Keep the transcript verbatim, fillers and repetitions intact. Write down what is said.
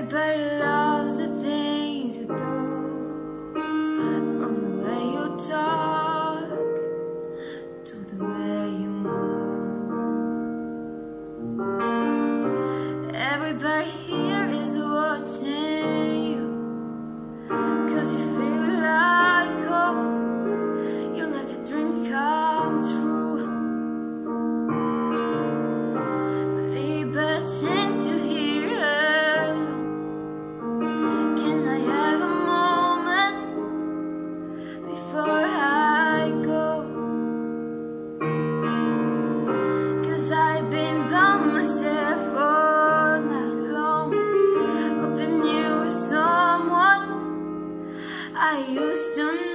Everybody loves the things you do, from the way you talk to the way you move. Everybody here is watching you, 'cause you feel like home. You're like a dream come true. But it better change to hear it. Can I have a moment before I go? 'Cause I've been by myself all night long, hoping you were someone I used to know.